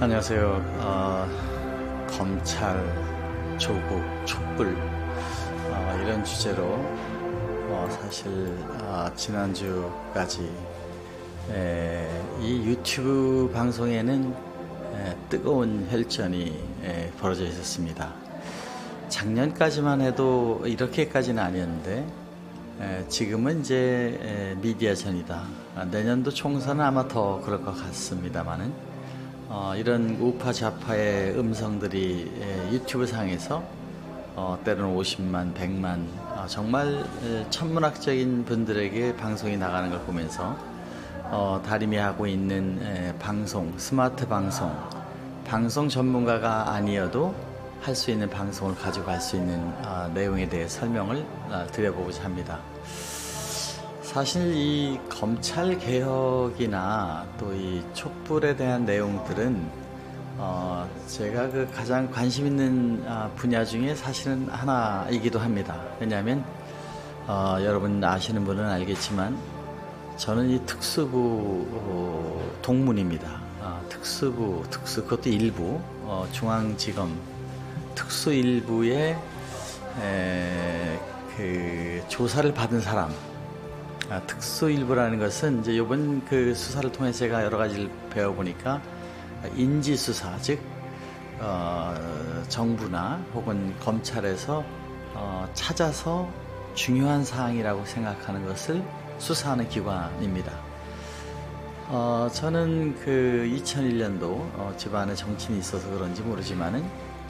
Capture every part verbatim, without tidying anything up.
안녕하세요. 어, 검찰, 조국, 촛불 어, 이런 주제로 어, 사실 어, 지난주까지 에, 이 유튜브 방송에는 에, 뜨거운 혈전이 에, 벌어져 있었습니다. 작년까지만 해도 이렇게까지는 아니었는데 에, 지금은 이제 에, 미디어 전이다. 아, 내년도 총선은 아마 더 그럴 것 같습니다만은 어, 이런 우파 좌파의 음성들이 에, 유튜브 상에서 어, 때로는 오십만, 백만 어, 정말 에, 천문학적인 분들에게 방송이 나가는 걸 보면서 어, 다리미하고 있는 에, 방송, 스마트 방송, 방송 전문가가 아니어도 할 수 있는 방송을 가져갈 수 있는 어, 내용에 대해 설명을 어, 드려보고자 합니다. 사실 이 검찰 개혁이나 또 이 촛불에 대한 내용들은 어 제가 그 가장 관심 있는 분야 중에 사실은 하나이기도 합니다. 왜냐하면 어 여러분 아시는 분은 알겠지만 저는 이 특수부 동문입니다. 어 특수부, 특수 그것도 일부 어 중앙지검 특수일부의 에, 그 조사를 받은 사람. 아, 특수일부라는 것은 이제 이번 그 수사를 통해 제가 여러 가지를 배워보니까 인지수사, 즉 어, 정부나 혹은 검찰에서 어, 찾아서 중요한 사항이라고 생각하는 것을 수사하는 기관입니다. 어, 저는 그 이천일 년도 어, 집안에 정치인이 있어서 그런지 모르지만은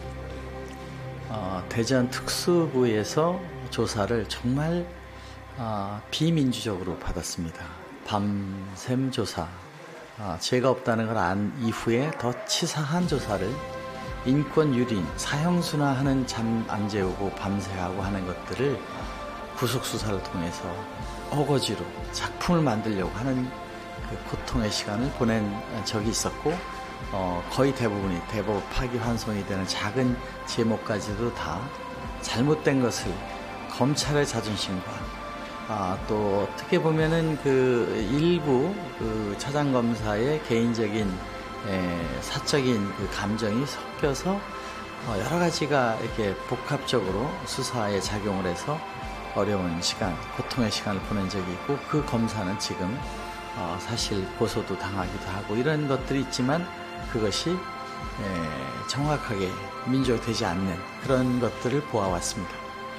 어, 대전 특수부에서 조사를 정말 아, 비민주적으로 받았습니다. 밤샘 조사, 아, 죄가 없다는 걸 안 이후에 더 치사한 조사를 인권 유린, 사형순화하는 잠 안 재우고 밤새하고 하는 것들을 구속수사를 통해서 어거지로 작품을 만들려고 하는 그 고통의 시간을 보낸 적이 있었고 어, 거의 대부분이 대법 파기환송이 되는 작은 제목까지도 다 잘못된 것을 검찰의 자존심과 아, 또 어떻게 보면은 그 일부 그 차장검사의 개인적인 에, 사적인 그 감정이 섞여서 어, 여러 가지가 이렇게 복합적으로 수사에 작용을 해서 어려운 시간, 고통의 시간을 보낸 적이 있고 그 검사는 지금 어, 사실 고소도 당하기도 하고 이런 것들이 있지만 그것이 에, 정확하게 민주화되지 않는 그런 것들을 보아왔습니다.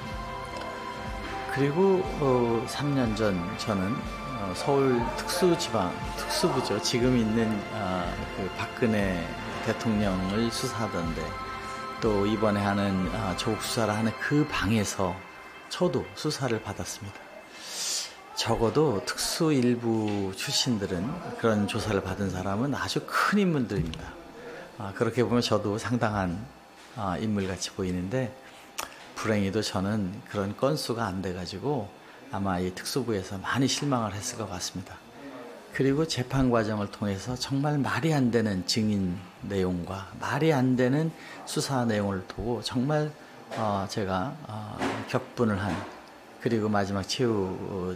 그리고 어, 삼 년 전 저는 어, 서울 특수지방, 특수부죠. 지금 있는 어, 그 박근혜 대통령을 수사하던데 또 이번에 하는 어, 조국 수사를 하는 그 방에서 저도 수사를 받았습니다. 적어도 특수일부 출신들은 그런 조사를 받은 사람은 아주 큰 인물들입니다. 아, 그렇게 보면 저도 상당한 아, 인물같이 보이는데 불행히도 저는 그런 건수가 안 돼가지고 아마 이 특수부에서 많이 실망을 했을 것 같습니다. 그리고 재판 과정을 통해서 정말 말이 안 되는 증인 내용과 말이 안 되는 수사 내용을 두고 정말 어 제가 어 격분을 한 그리고 마지막 최후 어,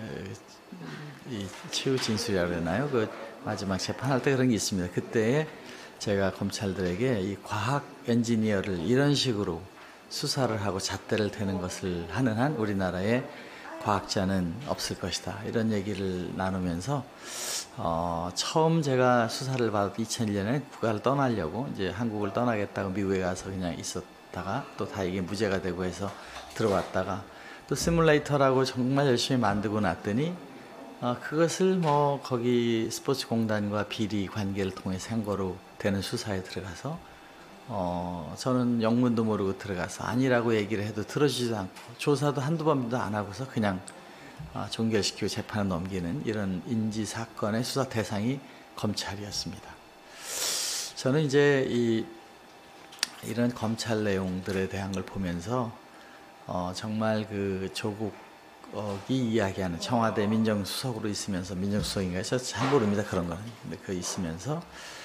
이 최후 진술이라고 그러나요? 그 마지막 재판할 때 그런 게 있습니다. 그때에 제가 검찰들에게 이 과학 엔지니어를 이런 식으로 수사를 하고 잣대를 대는 것을 하는 한 우리나라에 과학자는 없을 것이다. 이런 얘기를 나누면서 어, 처음 제가 수사를 받았 이천일 년에 국가를 떠나려고 이제 한국을 떠나겠다고 미국에 가서 그냥 있었다가 또 다 이게 무죄가 되고 해서 들어왔다가 또 시뮬레이터라고 정말 열심히 만들고 났더니 어, 그것을 뭐 거기 스포츠공단과 비리 관계를 통해 생거로 되는 수사에 들어가서 어, 저는 영문도 모르고 들어가서 아니라고 얘기를 해도 들어주지도 않고 조사도 한두 번도 안 하고서 그냥 어, 종결시키고 재판을 넘기는 이런 인지사건의 수사 대상이 검찰이었습니다. 저는 이제 이, 이런 검찰 내용들에 대한 걸 보면서 어, 정말 그 조국이 이야기하는 청와대 민정수석으로 있으면서 민정수석인가요? 저 잘 모릅니다. 그런 거는. 근데 그 있으면서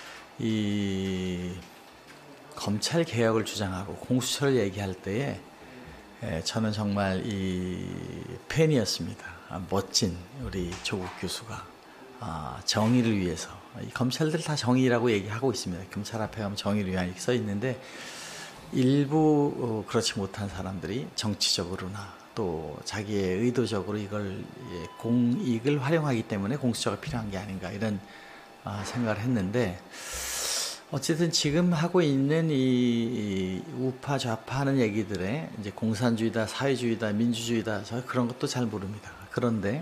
이 검찰 개혁을 주장하고 공수처를 얘기할 때에 저는 정말 이 팬이었습니다. 멋진 우리 조국 교수가 아, 정의를 위해서, 이 검찰들 다 정의라고 얘기하고 있습니다. 경찰 앞에 가면 정의를 위한 이렇게 써 있는데, 일부 어, 그렇지 못한 사람들이 정치적으로나 또 자기의 의도적으로 이걸 예, 공익을 활용하기 때문에 공수처가 필요한 게 아닌가, 이런 아, 생각을 했는데, 어쨌든 지금 하고 있는 이, 이 우파 좌파 하는 얘기들에 이제 공산주의다, 사회주의다, 민주주의다, 저 그런 것도 잘 모릅니다. 그런데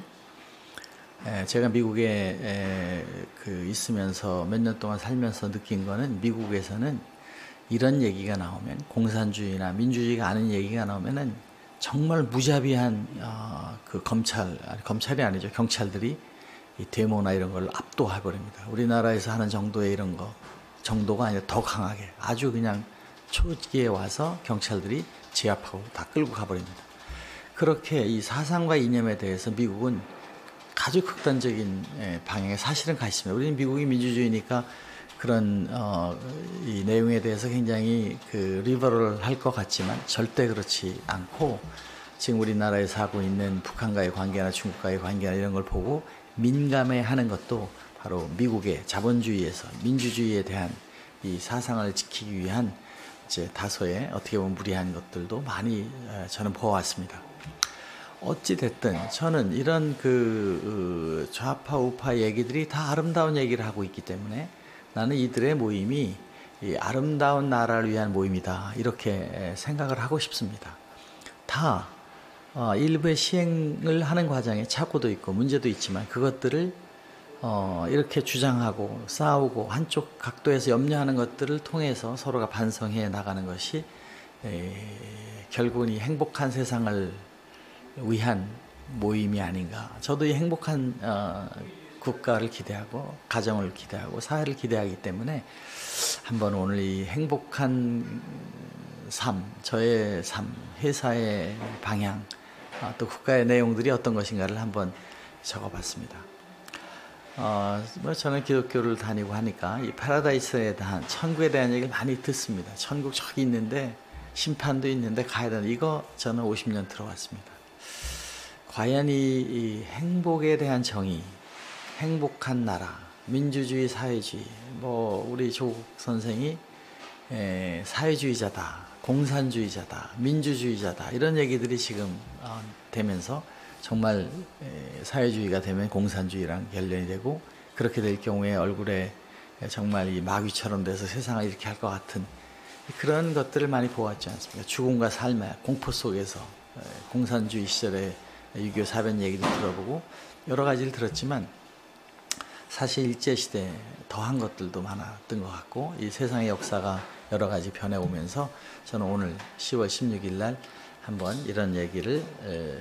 에, 제가 미국에 에, 그 있으면서 몇 년 동안 살면서 느낀 거는, 미국에서는 이런 얘기가 나오면, 공산주의나 민주주의가 아닌 얘기가 나오면은 정말 무자비한 어, 그 검찰, 아니, 검찰이 아니죠, 경찰들이 이 데모나 이런 걸 압도해 버립니다. 우리나라에서 하는 정도의 이런 거 정도가 아니라 더 강하게, 아주 그냥 초기에 와서 경찰들이 제압하고 다 끌고 가버립니다. 그렇게 이 사상과 이념에 대해서 미국은 아주 극단적인 방향에 사실은 가 있습니다. 우리는 미국이 민주주의니까 그런 어, 이 내용에 대해서 굉장히 그 리버럴 할 것 같지만 절대 그렇지 않고, 지금 우리나라에서 하고 있는 북한과의 관계나 중국과의 관계나 이런 걸 보고 민감해 하는 것도 바로 미국의 자본주의에서 민주주의에 대한 이 사상을 지키기 위한 이제 다소의 어떻게 보면 무리한 것들도 많이 저는 보아왔습니다. 어찌됐든 저는 이런 그 좌파 우파 얘기들이 다 아름다운 얘기를 하고 있기 때문에, 나는 이들의 모임이 이 아름다운 나라를 위한 모임이다, 이렇게 생각을 하고 싶습니다. 다 일부의 시행을 하는 과정에 착오도 있고 문제도 있지만, 그것들을 어 이렇게 주장하고 싸우고 한쪽 각도에서 염려하는 것들을 통해서 서로가 반성해 나가는 것이 에, 결국은 이 행복한 세상을 위한 모임이 아닌가. 저도 이 행복한 어, 국가를 기대하고 가정을 기대하고 사회를 기대하기 때문에, 한번 오늘 이 행복한 삶, 저의 삶, 회사의 방향, 어, 또 국가의 내용들이 어떤 것인가를 한번 적어봤습니다. 어, 뭐 저는 기독교를 다니고 하니까 이 파라다이스에 대한, 천국에 대한 얘기를 많이 듣습니다. 천국 저기 있는데, 심판도 있는데 가야 된다. 이거 저는 오십 년 들어왔습니다. 과연 이, 이 행복에 대한 정의, 행복한 나라, 민주주의, 사회주의, 뭐 우리 조국 선생이 에, 사회주의자다, 공산주의자다, 민주주의자다, 이런 얘기들이 지금 어, 되면서 정말 에, 사회주의가 되면 공산주의랑 결연이 되고, 그렇게 될 경우에 얼굴에 정말 이 마귀처럼 돼서 세상을 이렇게 할 것 같은 그런 것들을 많이 보았지 않습니까? 죽음과 삶의 공포 속에서 에, 공산주의 시절에 유교 사변 얘기도 들어보고 여러 가지를 들었지만, 사실 일제시대에 더한 것들도 많았던 것 같고, 이 세상의 역사가 여러 가지 변해오면서 저는 오늘 시월 십육일 날 한번 이런 얘기를 에,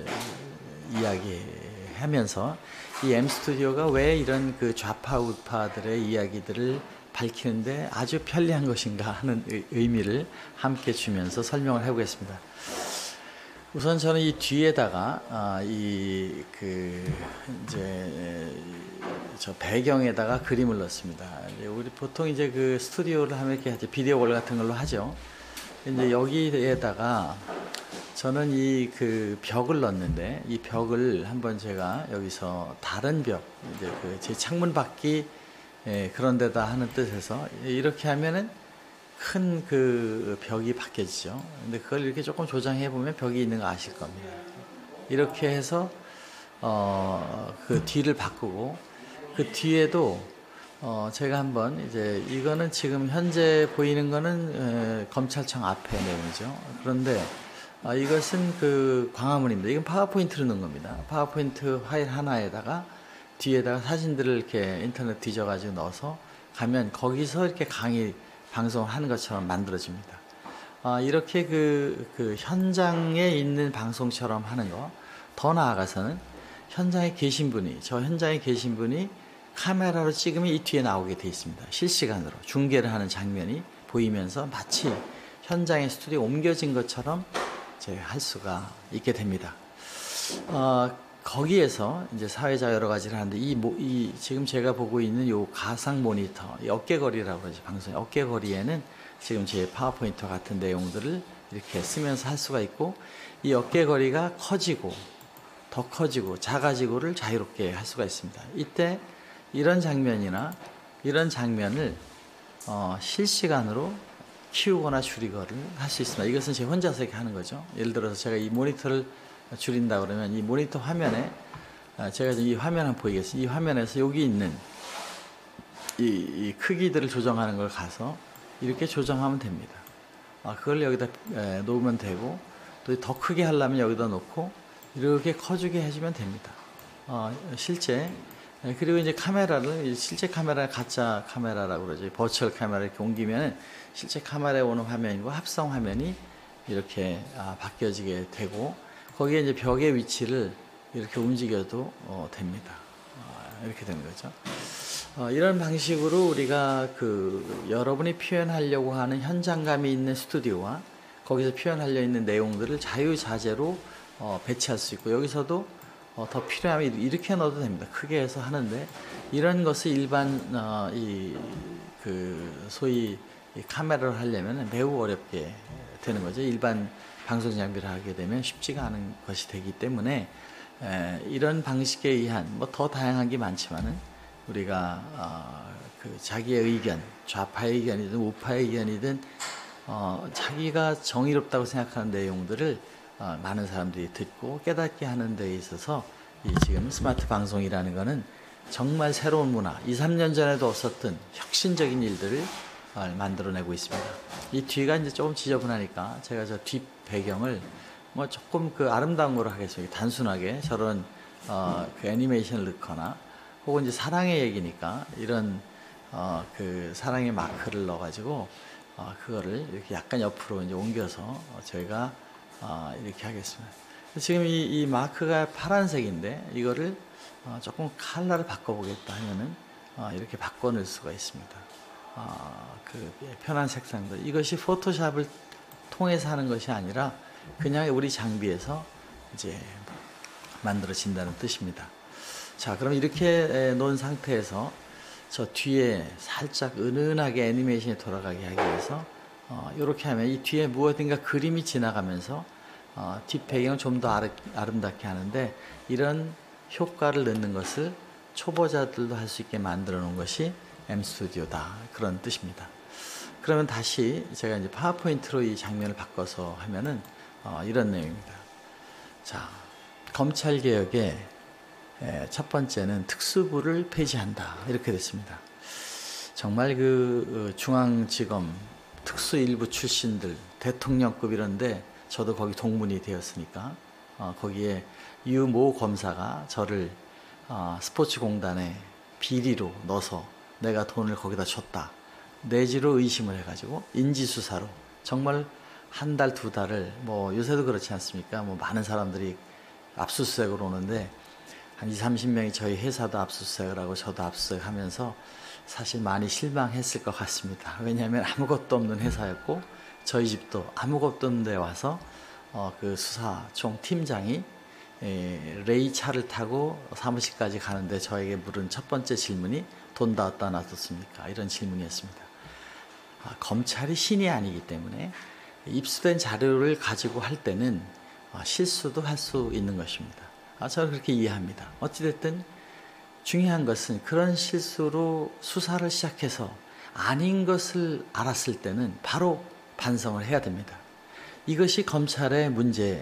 이야기하면서, 이 M스튜디오가 왜 이런 그 좌파 우파들의 이야기들을 밝히는데 아주 편리한 것인가 하는 의미를 함께 주면서 설명을 해보겠습니다. 우선 저는 이 뒤에다가 아, 이 그 이제 저 배경에다가 그림을 넣습니다. 이제 우리 보통 이제 그 스튜디오를 하면 이렇게 이제 비디오 걸 같은 걸로 하죠. 이제 여기에다가 저는 이 그 벽을 넣었는데, 이 벽을 한번 제가 여기서 다른 벽, 이제 그 제 창문 밖이 예, 그런 데다 하는 뜻에서 이렇게 하면은 큰 그 벽이 바뀌어지죠. 근데 그걸 이렇게 조금 조정해 보면 벽이 있는 거 아실 겁니다. 이렇게 해서 어, 그 뒤를 바꾸고, 그 뒤에도 어, 제가 한번 이제 이거는 지금 현재 보이는 거는 에, 검찰청 앞에 내용이죠. 그런데 어, 이것은 그 광화문입니다. 이건 파워포인트로 넣은 겁니다. 파워포인트 파일 하나에다가 뒤에다가 사진들을 이렇게 인터넷 뒤져가지고 넣어서 가면 거기서 이렇게 강의 방송을 하는 것처럼 만들어집니다. 어, 이렇게 그, 그 현장에 있는 방송처럼 하는 거, 더 나아가서는 현장에 계신 분이, 저 현장에 계신 분이 카메라로 찍으면 이 뒤에 나오게 돼 있습니다. 실시간으로 중계를 하는 장면이 보이면서 마치 현장의 스튜디오에 옮겨진 것처럼 이제 할 수가 있게 됩니다. 어, 거기에서 이제 사회자 여러 가지를 하는데, 이, 모, 이 지금 제가 보고 있는 요 가상 모니터, 이 어깨거리라고 그러죠, 방송. 어깨거리에는 지금 제 파워포인트 같은 내용들을 이렇게 쓰면서 할 수가 있고, 이 어깨거리가 커지고 더 커지고 작아지고를 자유롭게 할 수가 있습니다. 이때 이런 장면이나 이런 장면을 어, 실시간으로 키우거나 줄이거나 할 수 있습니다. 이것은 제가 혼자서 이렇게 하는 거죠. 예를 들어서 제가 이 모니터를 줄인다 그러면 이 모니터 화면에 제가 이 화면 한번 보이겠습니다. 이 화면에서 여기 있는 이, 이 크기들을 조정하는 걸 가서 이렇게 조정하면 됩니다. 아, 그걸 여기다 에, 놓으면 되고 또 더 크게 하려면 여기다 놓고 이렇게 커지게 해주면 됩니다. 어, 실제 그리고 이제 카메라를 실제 카메라 가짜 카메라라고 그러죠. 버추얼 카메라 이렇게 옮기면 실제 카메라에 오는 화면과 합성 화면이 이렇게 아, 바뀌어지게 되고 거기에 이제 벽의 위치를 이렇게 움직여도 어, 됩니다. 어, 이렇게 되는 거죠. 어, 이런 방식으로 우리가 그 여러분이 표현하려고 하는 현장감이 있는 스튜디오와 거기서 표현하려 있는 내용들을 자유자재로 어, 배치할 수 있고 여기서도 어, 더 필요하면 이렇게 넣어도 됩니다. 크게 해서 하는데 이런 것을 일반 어, 이 그 소위 이 카메라를 하려면 매우 어렵게 되는 거죠. 일반 방송 장비를 하게 되면 쉽지가 않은 것이 되기 때문에 에, 이런 방식에 의한 뭐 더 다양한 게 많지만은 우리가 어, 그 자기의 의견, 좌파의 의견이든 우파의 의견이든 어, 자기가 정의롭다고 생각하는 내용들을 어, 많은 사람들이 듣고 깨닫게 하는 데 있어서 이 지금 스마트 방송이라는 것은 정말 새로운 문화, 이, 삼 년 전에도 없었던 혁신적인 일들을 어, 만들어내고 있습니다. 이 뒤가 이제 조금 지저분하니까 제가 저 뒷 배경을 뭐 조금 그 아름다운 거로 하겠습니다. 단순하게 저런 어, 그 애니메이션을 넣거나 혹은 이제 사랑의 얘기니까 이런 어, 그 사랑의 마크를 넣어가지고 어, 그거를 이렇게 약간 옆으로 이제 옮겨서 어, 저희가 어, 이렇게 하겠습니다. 지금 이, 이 마크가 파란색인데 이거를 어, 조금 컬러를 바꿔보겠다 하면은 어, 이렇게 바꿔낼 수가 있습니다. 어, 그 편한 색상들 이것이 포토샵을 통해서 하는 것이 아니라 그냥 우리 장비에서 이제 만들어진다는 뜻입니다. 자, 그럼 이렇게 놓은 상태에서 저 뒤에 살짝 은은하게 애니메이션이 돌아가게 하기 위해서 어, 이렇게 하면 이 뒤에 무엇인가 그림이 지나가면서 어, 뒷 배경을 좀 더 아름답게 하는데 이런 효과를 넣는 것을 초보자들도 할 수 있게 만들어 놓은 것이 엠스튜디오다 그런 뜻입니다. 그러면 다시 제가 이제 파워포인트로 이 장면을 바꿔서 하면은 어, 이런 내용입니다. 자, 검찰개혁의 첫 번째는 특수부를 폐지한다 이렇게 됐습니다. 정말 그 중앙지검 특수일부 출신들 대통령급 이런데 저도 거기 동문이 되었으니까 어, 거기에 유 모 검사가 저를 어, 스포츠공단에 비리로 넣어서 내가 돈을 거기다 줬다 내지로 의심을 해가지고 인지수사로 정말 한 달 두 달을 뭐 요새도 그렇지 않습니까? 뭐 많은 사람들이 압수수색으로 오는데 한 이삼십 명이 저희 회사도 압수수색을 하고 저도 압수수색 하면서 사실 많이 실망했을 것 같습니다. 왜냐하면 아무것도 없는 회사였고 저희 집도 아무것도 없는 데 와서 어, 그 수사총 팀장이 에, 레이 차를 타고 사무실까지 가는데 저에게 물은 첫 번째 질문이 돈 다 어디다 놨었습니까? 이런 질문이었습니다. 아, 검찰이 신이 아니기 때문에 입수된 자료를 가지고 할 때는 아, 실수도 할 수 있는 것입니다. 아, 저는 그렇게 이해합니다. 어찌됐든 중요한 것은 그런 실수로 수사를 시작해서 아닌 것을 알았을 때는 바로 반성을 해야 됩니다. 이것이 검찰의 문제,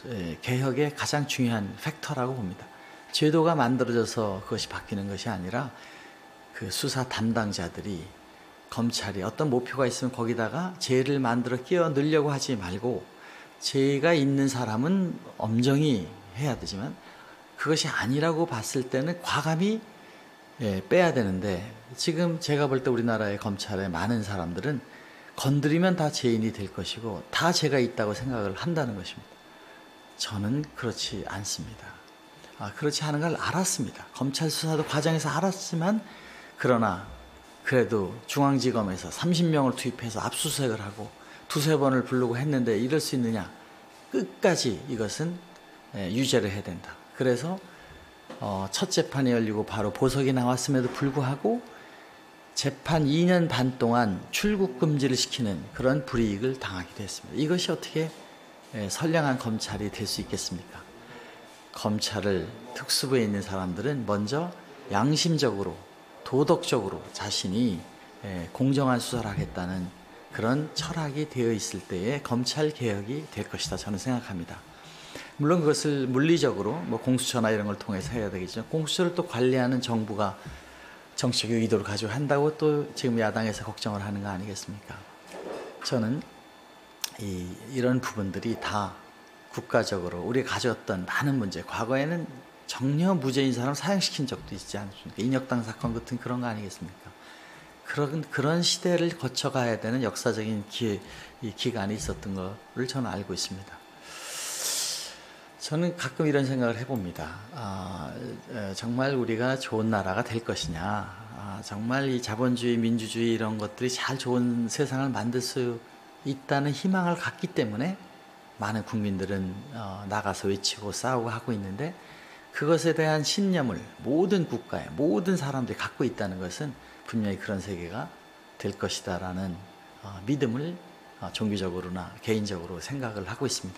개혁의 가장 중요한 팩터라고 봅니다. 제도가 만들어져서 그것이 바뀌는 것이 아니라 그 수사 담당자들이 검찰이 어떤 목표가 있으면 거기다가 죄를 만들어 끼워 넣으려고 하지 말고 죄가 있는 사람은 엄정히 해야 되지만 그것이 아니라고 봤을 때는 과감히 예, 빼야 되는데 지금 제가 볼 때 우리나라의 검찰의 많은 사람들은 건드리면 다 죄인이 될 것이고 다 죄가 있다고 생각을 한다는 것입니다. 저는 그렇지 않습니다. 아, 그렇지 않은 걸 알았습니다. 검찰 수사도 과정에서 알았지만 그러나 그래도 중앙지검에서 삼십 명을 투입해서 압수수색을 하고 두세 번을 부르고 했는데 이럴 수 있느냐. 끝까지 이것은 유죄를 해야 된다. 그래서 어, 첫 재판이 열리고 바로 보석이 나왔음에도 불구하고 재판 이 년 반 동안 출국 금지를 시키는 그런 불이익을 당하게 됐습니다. 이것이 어떻게 선량한 검찰이 될 수 있겠습니까? 검찰을 특수부에 있는 사람들은 먼저 양심적으로 도덕적으로 자신이 공정한 수사를 하겠다는 그런 철학이 되어 있을 때에 검찰개혁이 될 것이다 저는 생각합니다. 물론 그것을 물리적으로 뭐 공수처나 이런 걸 통해서 해야 되겠죠. 공수처를 또 관리하는 정부가 정치적 의도를 가지고 한다고 또 지금 야당에서 걱정을 하는 거 아니겠습니까? 저는 이, 이런 부분들이 다 국가적으로 우리가 가져왔던 많은 문제, 과거에는 정녕 무죄인 사람 사형시킨 적도 있지 않습니까? 인혁당 사건 같은 그런 거 아니겠습니까? 그런, 그런 시대를 거쳐가야 되는 역사적인 기, 이 기간이 있었던 것을 저는 알고 있습니다. 저는 가끔 이런 생각을 해봅니다. 아, 정말 우리가 좋은 나라가 될 것이냐, 아, 정말 이 자본주의, 민주주의 이런 것들이 잘 좋은 세상을 만들 수 있다는 희망을 갖기 때문에 많은 국민들은 어, 나가서 외치고 싸우고 하고 있는데, 그것에 대한 신념을 모든 국가에 모든 사람들이 갖고 있다는 것은 분명히 그런 세계가 될 것이다 라는 어, 믿음을 어, 종교적으로나 개인적으로 생각을 하고 있습니다.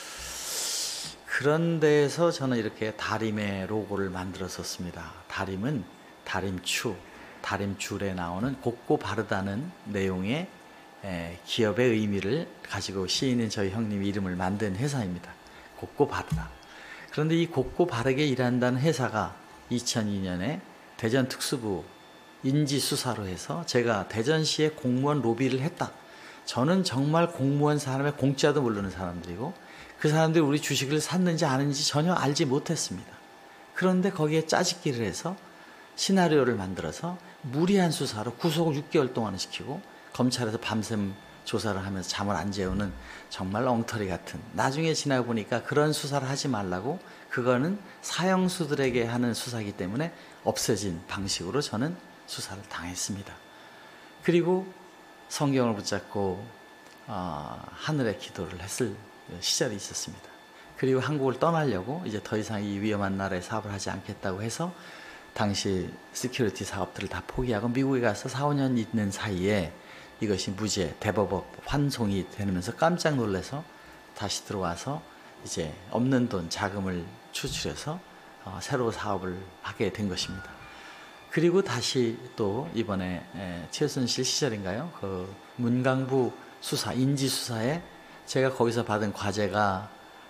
그런 데에서 저는 이렇게 다림의 로고를 만들었었습니다. 다림은 다림추, 다림줄에 나오는 곱고 바르다는 내용의 기업의 의미를 가지고 시인인 저희 형님이 이름을 만든 회사입니다. 곱고 바르다. 그런데 이 곱고 바르게 일한다는 회사가 이천이 년에 대전특수부 인지수사로 해서 제가 대전시에 공무원 로비를 했다. 저는 정말 공무원 사람의 공짜도 모르는 사람들이고 그 사람들이 우리 주식을 샀는지 아는지 전혀 알지 못했습니다. 그런데 거기에 짜집기를 해서 시나리오를 만들어서 무리한 수사로 구속을 육 개월 동안 시키고 검찰에서 밤샘 조사를 하면서 잠을 안 재우는 정말 엉터리 같은, 나중에 지나고 보니까 그런 수사를 하지 말라고, 그거는 사형수들에게 하는 수사이기 때문에 없애진 방식으로 저는 수사를 당했습니다. 그리고 성경을 붙잡고 어, 하늘에 기도를 했을 시절이 있었습니다. 그리고 한국을 떠나려고 이제 더 이상 이 위험한 나라에 사업을 하지 않겠다고 해서 당시 시큐리티 사업들을 다 포기하고 미국에 가서 사, 오 년 있는 사이에 이것이 무죄, 대법원 환송이 되면서 깜짝 놀라서 다시 들어와서 이제 없는 돈, 자금을 추출해서 어, 새로 사업을 하게 된 것입니다. 그리고 다시 또 이번에 최순실 시절인가요? 그 문광부 수사, 인지수사에 제가 거기서 받은 과제가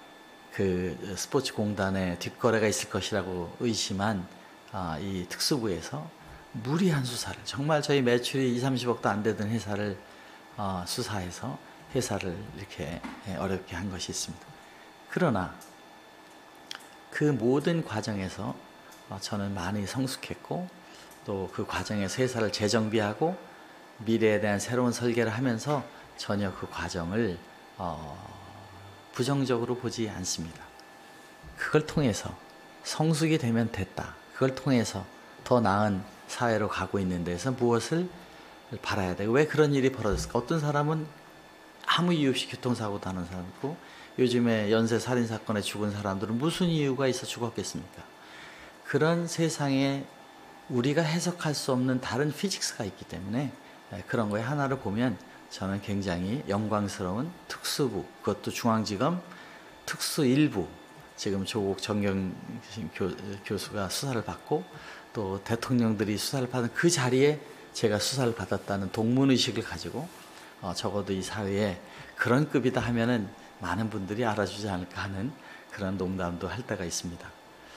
그 스포츠공단에 뒷거래가 있을 것이라고 의심한 아, 이 특수부에서 무리한 수사를, 정말 저희 매출이 이, 삼십억도 안 되던 회사를 어, 수사해서 회사를 이렇게 어렵게 한 것이 있습니다. 그러나 그 모든 과정에서 어, 저는 많이 성숙했고 또 그 과정에서 회사를 재정비하고 미래에 대한 새로운 설계를 하면서 전혀 그 과정을 어, 부정적으로 보지 않습니다. 그걸 통해서 성숙이 되면 됐다. 그걸 통해서 더 나은 사회로 가고 있는 데서 무엇을 바라야 되고, 왜 그런 일이 벌어졌을까? 어떤 사람은 아무 이유 없이 교통사고도 하는 사람 있고, 요즘에 연쇄 살인사건에 죽은 사람들은 무슨 이유가 있어 죽었겠습니까? 그런 세상에 우리가 해석할 수 없는 다른 피직스가 있기 때문에 그런 거에 하나를 보면 저는 굉장히 영광스러운 특수부, 그것도 중앙지검 특수 일부, 지금 조국 정경 교, 교수가 수사를 받고 또 대통령들이 수사를 받은 그 자리에 제가 수사를 받았다는 동문의식을 가지고 어, 적어도 이 사회에 그런 급이다 하면은 많은 분들이 알아주지 않을까 하는 그런 농담도 할 때가 있습니다.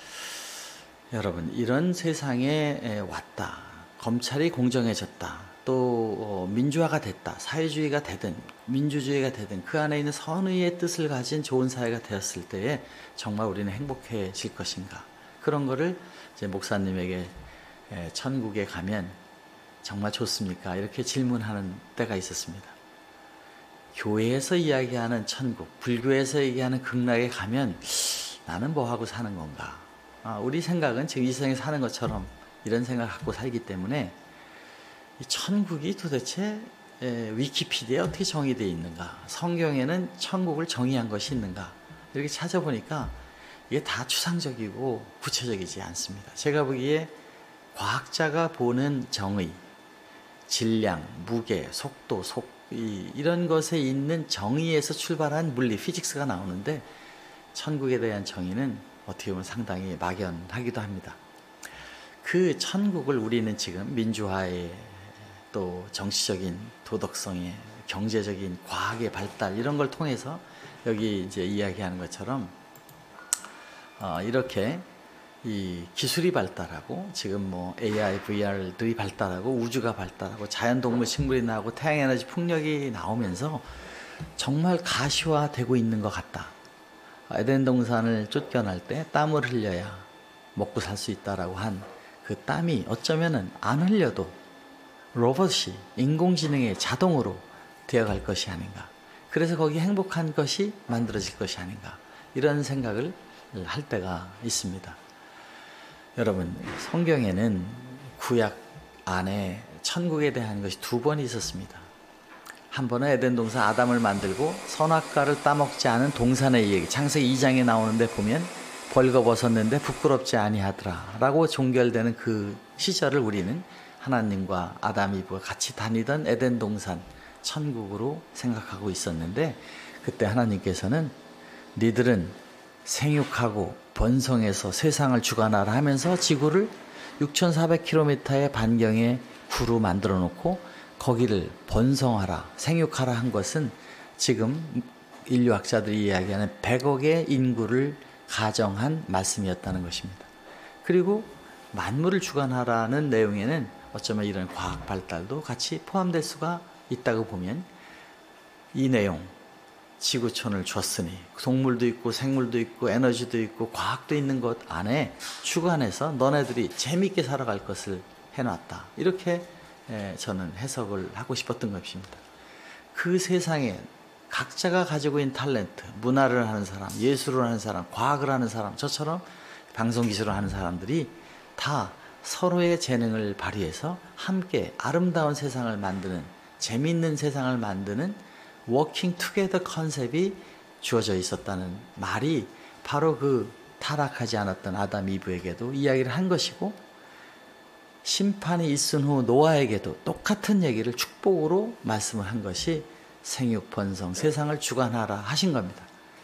여러분, 이런 세상에 왔다. 검찰이 공정해졌다. 또 민주화가 됐다. 사회주의가 되든 민주주의가 되든 그 안에 있는 선의의 뜻을 가진 좋은 사회가 되었을 때에 정말 우리는 행복해질 것인가. 그런 거를 이제 목사님에게 천국에 가면 정말 좋습니까? 이렇게 질문하는 때가 있었습니다. 교회에서 이야기하는 천국, 불교에서 얘기하는 극락에 가면 나는 뭐하고 사는 건가? 아, 우리 생각은 지금 이 세상에 사는 것처럼 이런 생각을 갖고 살기 때문에 이 천국이 도대체 에, 위키피디아에 어떻게 정의되어 있는가? 성경에는 천국을 정의한 것이 있는가? 이렇게 찾아보니까 이게 다 추상적이고 구체적이지 않습니다. 제가 보기에 과학자가 보는 정의, 질량, 무게, 속도, 속, 이, 이런 것에 있는 정의에서 출발한 물리, 피직스가 나오는데 천국에 대한 정의는 어떻게 보면 상당히 막연하기도 합니다. 그 천국을 우리는 지금 민주화의 또 정치적인 도덕성의 경제적인 과학의 발달 이런 걸 통해서 여기 이제 이야기하는 것처럼 어, 이렇게 이 기술이 발달하고 지금 뭐 에이아이, 브이알들이 발달하고 우주가 발달하고 자연동물 식물이 나오고 태양에너지 풍력이 나오면서 정말 가시화되고 있는 것 같다. 에덴 동산을 쫓겨날 때 땀을 흘려야 먹고 살 수 있다라고 한 그 땀이 어쩌면은 안 흘려도 로봇이 인공지능의 자동으로 되어갈 것이 아닌가. 그래서 거기 행복한 것이 만들어질 것이 아닌가. 이런 생각을 할 때가 있습니다. 여러분, 성경에는 구약 안에 천국에 대한 것이 두 번 있었습니다. 한 번은 에덴 동산 아담을 만들고 선악과를 따먹지 않은 동산의 얘기, 창세기 이 장에 나오는데 보면 벌거벗었는데 부끄럽지 아니하더라 라고 종결되는 그 시절을 우리는 하나님과 아담 이브가 같이 다니던 에덴 동산 천국으로 생각하고 있었는데, 그때 하나님께서는 니들은 생육하고 번성해서 세상을 주관하라 하면서 지구를 육천사백 킬로미터의 반경에 구로 만들어 놓고 거기를 번성하라, 생육하라 한 것은 지금 인류학자들이 이야기하는 백억의 인구를 가정한 말씀이었다는 것입니다. 그리고 만물을 주관하라는 내용에는 어쩌면 이런 과학 발달도 같이 포함될 수가 있다고 보면, 이 내용, 지구촌을 줬으니 동물도 있고 생물도 있고 에너지도 있고 과학도 있는 것 안에 주관해서 너네들이 재미있게 살아갈 것을 해놨다. 이렇게 저는 해석을 하고 싶었던 것입니다. 그 세상에 각자가 가지고 있는 탤런트, 문화를 하는 사람, 예술을 하는 사람, 과학을 하는 사람, 저처럼 방송기술을 하는 사람들이 다 서로의 재능을 발휘해서 함께 아름다운 세상을 만드는, 재미있는 세상을 만드는 워킹 투게더 컨셉이 주어져 있었다는 말이 바로 그 타락하지 않았던 아담 이브에게도 이야기를 한 것이고, 심판이 있은 후 노아에게도 똑같은 얘기를 축복으로 말씀을 한 것이 생육 번성, 세상을 주관하라 하신 겁니다.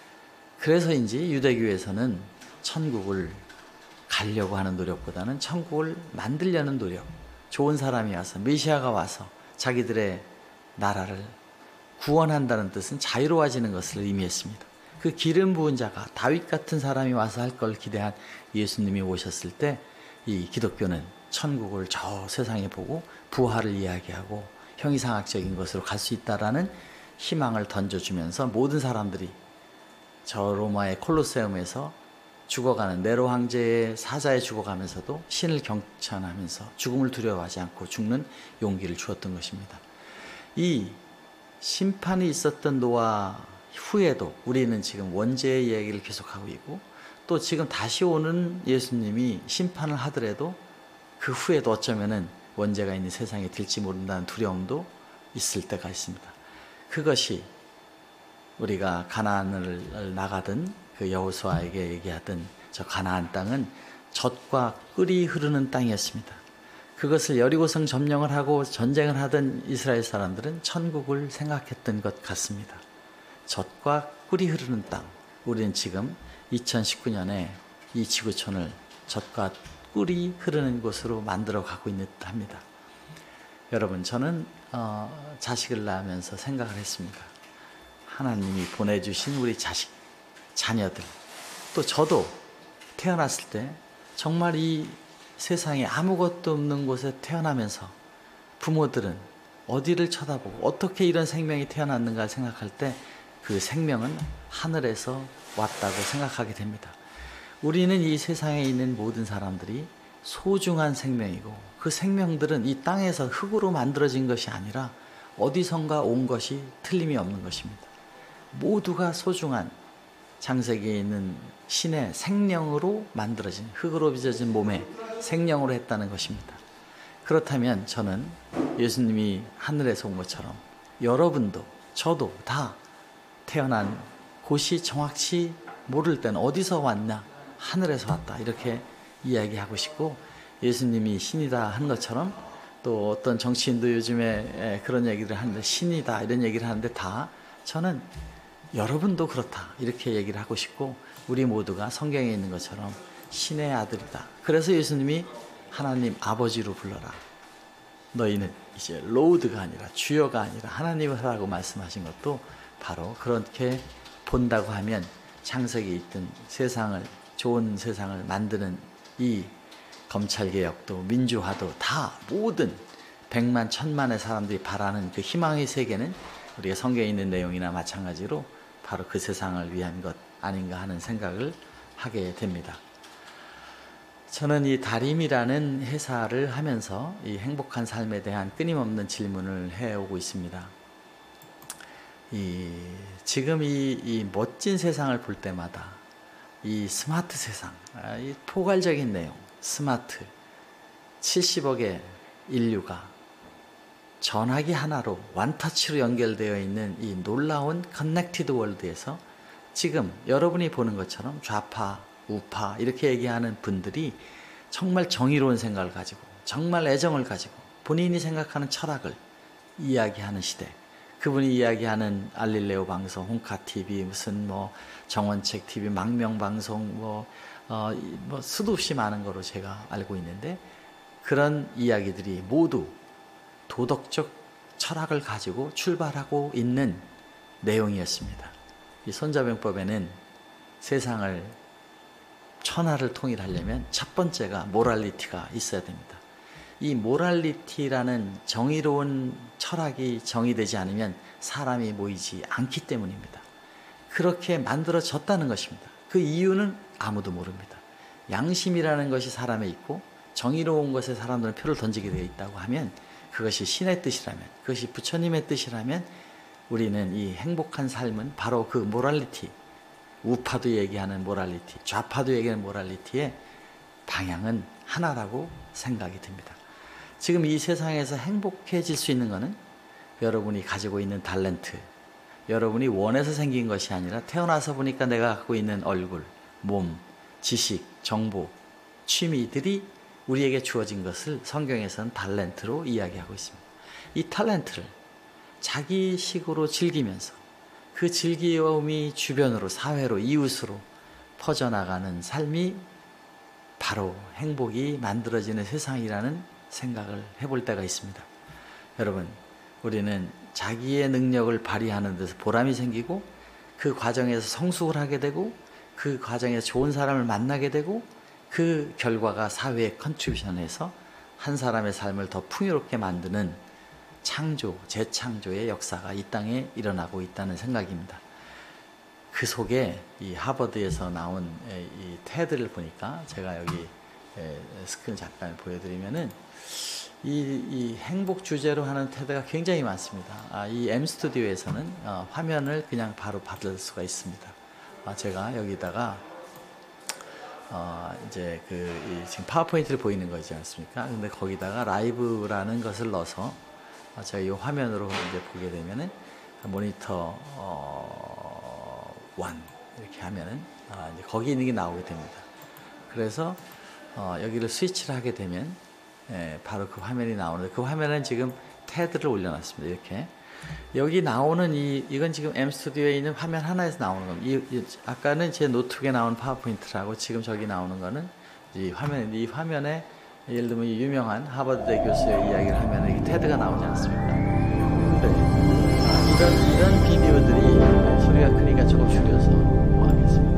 그래서인지 유대교에서는 천국을 가려고 하는 노력보다는 천국을 만들려는 노력, 좋은 사람이 와서, 메시아가 와서 자기들의 나라를 구원한다는 뜻은 자유로워지는 것을 의미했습니다. 그 기름 부은 자가, 다윗 같은 사람이 와서 할 걸 기대한 예수님이 오셨을 때 이 기독교는 천국을 저 세상에 보고 부활을 이야기하고 형이상학적인 것으로 갈 수 있다라는 희망을 던져주면서 모든 사람들이 저 로마의 콜로세움에서 죽어가는 네로 황제의 사자에 죽어가면서도 신을 경천하면서 죽음을 두려워하지 않고 죽는 용기를 주었던 것입니다. 이 심판이 있었던 노아 후에도 우리는 지금 원죄의 이야기를 계속하고 있고, 또 지금 다시 오는 예수님이 심판을 하더라도 그 후에도 어쩌면은 원죄가 있는 세상에 될지 모른다는 두려움도 있을 때가 있습니다. 그것이 우리가 가나안을 나가던 그 여호수아에게 얘기하던 저 가나안 땅은 젖과 꿀이 흐르는 땅이었습니다. 그것을 여리고성 점령을 하고 전쟁을 하던 이스라엘 사람들은 천국을 생각했던 것 같습니다. 젖과 꿀이 흐르는 땅. 우리는 지금 이천십구 년에 이 지구촌을 젖과 꿀이 흐르는 곳으로 만들어 가고 있는 듯 합니다. 여러분, 저는 어, 자식을 낳으면서 생각을 했습니다. 하나님이 보내주신 우리 자식, 자녀들, 또 저도 태어났을 때 정말 이 세상에 아무것도 없는 곳에 태어나면서 부모들은 어디를 쳐다보고 어떻게 이런 생명이 태어났는가 생각할 때 그 생명은 하늘에서 왔다고 생각하게 됩니다. 우리는 이 세상에 있는 모든 사람들이 소중한 생명이고, 그 생명들은 이 땅에서 흙으로 만들어진 것이 아니라 어디선가 온 것이 틀림이 없는 것입니다. 모두가 소중한 창세기에 있는 신의 생명으로 만들어진, 흙으로 빚어진 몸에 생명으로 했다는 것입니다. 그렇다면 저는 예수님이 하늘에서 온 것처럼 여러분도 저도 다 태어난 곳이 정확히 모를 때는 어디서 왔냐, 하늘에서 왔다, 이렇게 이야기하고 싶고, 예수님이 신이다 한 것처럼 또 어떤 정치인도 요즘에 그런 얘기를 하는데 신이다 이런 얘기를 하는데, 다 저는 여러분도 그렇다 이렇게 얘기를 하고 싶고, 우리 모두가 성경에 있는 것처럼 신의 아들이다. 그래서 예수님이 하나님 아버지로 불러라. 너희는 이제 로드가 아니라 주여가 아니라 하나님을 하라고 말씀하신 것도 바로 그렇게 본다고 하면 창세기에 있던 세상을, 좋은 세상을 만드는 이 검찰개혁도 민주화도 다 모든 백만 천만의 사람들이 바라는 그 희망의 세계는 우리가 성경에 있는 내용이나 마찬가지로 바로 그 세상을 위한 것 아닌가 하는 생각을 하게 됩니다. 저는 이 다림이라는 회사를 하면서 이 행복한 삶에 대한 끊임없는 질문을 해오고 있습니다. 이 지금 이, 이 멋진 세상을 볼 때마다 이 스마트 세상, 아, 이 포괄적인 내용, 스마트, 칠십억의 인류가 전화기 하나로 원터치로 연결되어 있는 이 놀라운 커넥티드 월드에서 지금 여러분이 보는 것처럼 좌파, 우파 이렇게 얘기하는 분들이 정말 정의로운 생각을 가지고 정말 애정을 가지고 본인이 생각하는 철학을 이야기하는 시대, 그분이 이야기하는 알릴레오 방송, 홍카티비, 무슨 뭐 정원책 티비, 망명방송 뭐, 어, 뭐 수도 없이 많은 거로 제가 알고 있는데 그런 이야기들이 모두 도덕적 철학을 가지고 출발하고 있는 내용이었습니다. 이 손자병법에는 세상을 천하를 통일하려면 첫 번째가 모랄리티가 있어야 됩니다. 이 모랄리티라는 정의로운 철학이 정의되지 않으면 사람이 모이지 않기 때문입니다. 그렇게 만들어졌다는 것입니다. 그 이유는 아무도 모릅니다. 양심이라는 것이 사람에 있고 정의로운 것에 사람들은 표를 던지게 되어 있다고 하면 그것이 신의 뜻이라면, 그것이 부처님의 뜻이라면 우리는 이 행복한 삶은 바로 그 모랄리티, 우파도 얘기하는 모랄리티, 좌파도 얘기하는 모랄리티의 방향은 하나라고 생각이 듭니다. 지금 이 세상에서 행복해질 수 있는 것은 여러분이 가지고 있는 탤런트, 여러분이 원해서 생긴 것이 아니라 태어나서 보니까 내가 갖고 있는 얼굴, 몸, 지식, 정보, 취미들이 우리에게 주어진 것을 성경에서는 탤런트로 이야기하고 있습니다. 이 탤런트를 자기식으로 즐기면서 그 즐거움이 주변으로, 사회로, 이웃으로 퍼져나가는 삶이 바로 행복이 만들어지는 세상이라는 생각을 해볼 때가 있습니다. 여러분, 우리는 자기의 능력을 발휘하는 데서 보람이 생기고 그 과정에서 성숙을 하게 되고 그 과정에서 좋은 사람을 만나게 되고 그 결과가 사회에 컨트리뷰션해서 한 사람의 삶을 더 풍요롭게 만드는 창조, 재창조의 역사가 이 땅에 일어나고 있다는 생각입니다. 그 속에 이 하버드에서 나온 이 테드를 보니까 제가 여기 스크린 잠깐 보여드리면은 이, 이 행복 주제로 하는 테드가 굉장히 많습니다. 아, 이 M 스튜디오에서는 어, 화면을 그냥 바로 받을 수가 있습니다. 아, 제가 여기다가 어, 이제 그 이 지금 파워포인트를 보이는 거지 않습니까? 근데 거기다가 라이브라는 것을 넣어서 어, 제가 이 화면으로 이제 보게 되면은 모니터 어, 원 이렇게 하면은 아, 이제 거기 있는 게 나오게 됩니다. 그래서 어, 여기를 스위치를 하게 되면 예, 바로 그 화면이 나오는데 그 화면은 지금 테드를 올려놨습니다. 이렇게 여기 나오는 이 이건 지금 M 스튜디오에 있는 화면 하나에서 나오는 겁니다. 이, 이, 아까는 제 노트북에 나오는 파워포인트라고 지금 저기 나오는 거는 이 화면 이 화면에 예를 들면 이 유명한 하버드대 교수의 이야기를 하면 이 테드가 나오지 않습니까? 근데 아, 이런 이런 비디오들이 소리가 크니까 조금 줄여서 뭐 하겠습니다.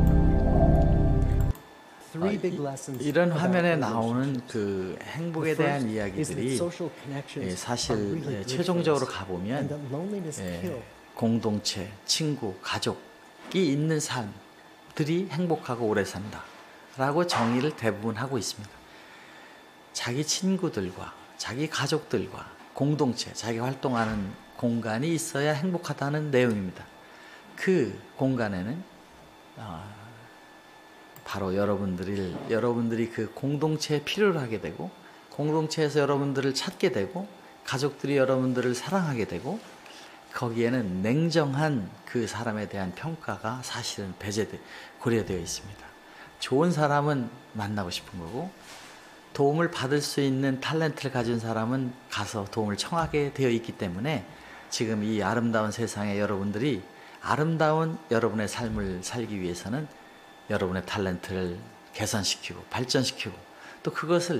어, 이, 이런 화면에 나오는 그 행복에 대한 이야기들이 예, 사실 예, 최종적으로 가보면 예, 공동체, 친구, 가족이 있는 삶들이 행복하고 오래 산다 라고 정의를 대부분 하고 있습니다. 자기 친구들과 자기 가족들과 공동체, 자기가 활동하는 공간이 있어야 행복하다는 내용입니다. 그 공간에는 어, 바로 여러분들이, 여러분들이 그 공동체에 필요로 하게 되고 공동체에서 여러분들을 찾게 되고 가족들이 여러분들을 사랑하게 되고 거기에는 냉정한 그 사람에 대한 평가가 사실은 배제되, 고려되어 있습니다. 좋은 사람은 만나고 싶은 거고 도움을 받을 수 있는 탤런트를 가진 사람은 가서 도움을 청하게 되어 있기 때문에 지금 이 아름다운 세상에 여러분들이 아름다운 여러분의 삶을 살기 위해서는 여러분의 탤런트를 개선시키고 발전시키고 또 그것을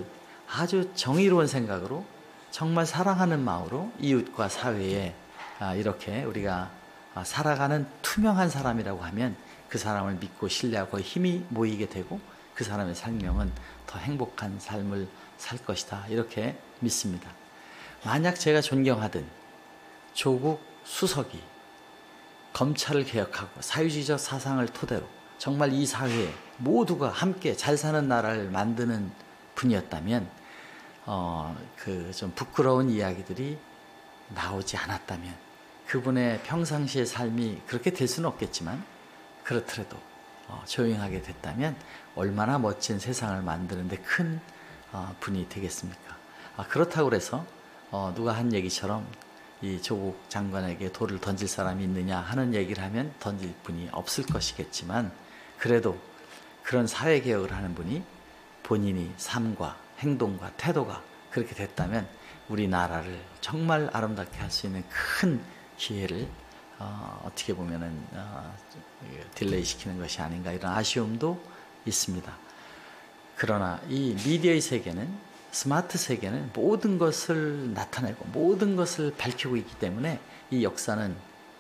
아주 정의로운 생각으로 정말 사랑하는 마음으로 이웃과 사회에 이렇게 우리가 살아가는 투명한 사람이라고 하면 그 사람을 믿고 신뢰하고 힘이 모이게 되고 그 사람의 생명은 더 행복한 삶을 살 것이다, 이렇게 믿습니다. 만약 제가 존경하던 조국 수석이 검찰을 개혁하고 사회주의적 사상을 토대로 정말 이 사회에 모두가 함께 잘 사는 나라를 만드는 분이었다면 어, 그 좀 부끄러운 이야기들이 나오지 않았다면, 그분의 평상시의 삶이 그렇게 될 수는 없겠지만 그렇더라도 어, 조용하게 됐다면 얼마나 멋진 세상을 만드는데 큰 어, 분이 되겠습니까? 아, 그렇다고 해서 어, 누가 한 얘기처럼 이 조국 장관에게 돌을 던질 사람이 있느냐 하는 얘기를 하면 던질 분이 없을 것이겠지만, 그래도 그런 사회개혁을 하는 분이 본인이 삶과 행동과 태도가 그렇게 됐다면 우리나라를 정말 아름답게 할 수 있는 큰 기회를 어, 어떻게 보면은 어, 딜레이 시키는 것이 아닌가, 이런 아쉬움도 있습니다. 그러나 이 미디어의 세계는, 스마트 세계는 모든 것을 나타내고 모든 것을 밝히고 있기 때문에 이 역사는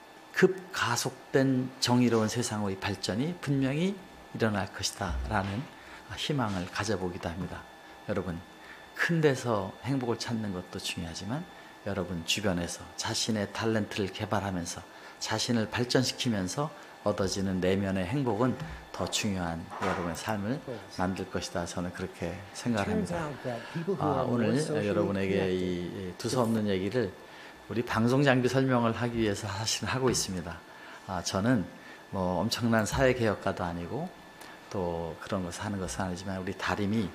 급가속된 정의로운 세상의 발전이 분명히 일어날 것이다 라는 희망을 가져보기도 합니다. 여러분, 큰 데서 행복을 찾는 것도 중요하지만 여러분 주변에서 자신의 탤런트를 개발하면서 자신을 발전시키면서 얻어지는 내면의 행복은 더 중요한 여러분의 삶을 만들 것이다, 저는 그렇게 생각합니다. 아, 오늘 여러분에게 이 두서없는 얘기를 우리 방송 장비 설명을 하기 위해서 사실 하고 있습니다. 아, 저는 뭐 엄청난 사회개혁가도 아니고 또 그런 것을 하는 것은 아니지만 우리 다림이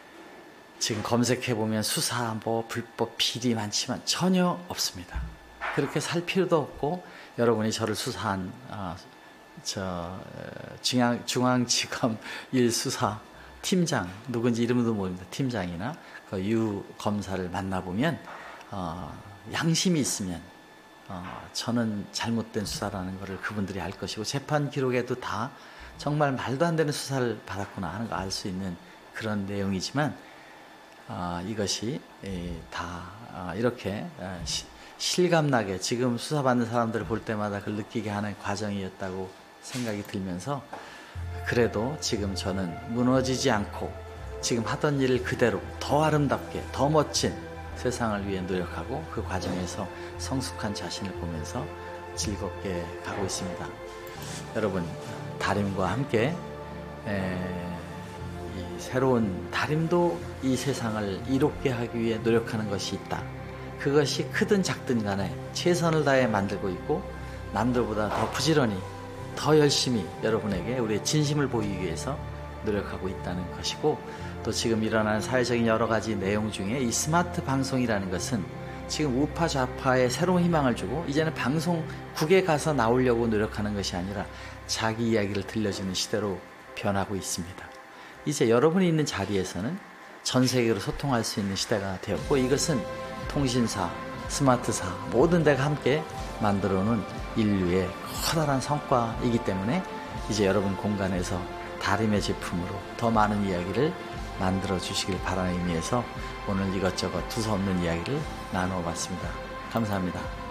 지금 검색해보면 수사, 뭐 불법 비리 많지만 전혀 없습니다. 그렇게 살 필요도 없고, 여러분이 저를 수사한 어, 저 중앙, 중앙지검 일 수사 팀장, 누군지 이름도 모릅니다. 팀장이나 그 유 검사를 만나보면 어, 양심이 있으면 어, 저는 잘못된 수사라는 것을 그분들이 알 것이고, 재판 기록에도 다 정말 말도 안 되는 수사를 받았구나 하는 거 알 수 있는 그런 내용이지만 어, 이것이 에, 다 어, 이렇게 어, 시, 실감나게 지금 수사받는 사람들을 볼 때마다 그걸 느끼게 하는 과정이었다고 생각이 들면서, 그래도 지금 저는 무너지지 않고 지금 하던 일을 그대로 더 아름답게 더 멋진 세상을 위해 노력하고 그 과정에서 성숙한 자신을 보면서 즐겁게 가고 있습니다. 여러분, 다림과 함께 에, 이 새로운 다림도 이 세상을 이롭게 하기 위해 노력하는 것이 있다. 그것이 크든 작든 간에 최선을 다해 만들고 있고 남들보다 더 부지런히 더 열심히 여러분에게 우리의 진심을 보이기 위해서 노력하고 있다는 것이고, 또 지금 일어나는 사회적인 여러 가지 내용 중에 이 스마트 방송이라는 것은 지금 우파 좌파에 새로운 희망을 주고 이제는 방송국에 가서 나오려고 노력하는 것이 아니라 자기 이야기를 들려주는 시대로 변하고 있습니다. 이제 여러분이 있는 자리에서는 전 세계로 소통할 수 있는 시대가 되었고, 이것은 통신사, 스마트사 모든 데가 함께 만들어놓은 인류의 커다란 성과이기 때문에 이제 여러분 공간에서 다림의 제품으로 더 많은 이야기를 만들어 주시길 바라는 의미에서 오늘 이것저것 두서없는 이야기를 나누어 봤습니다. 감사합니다.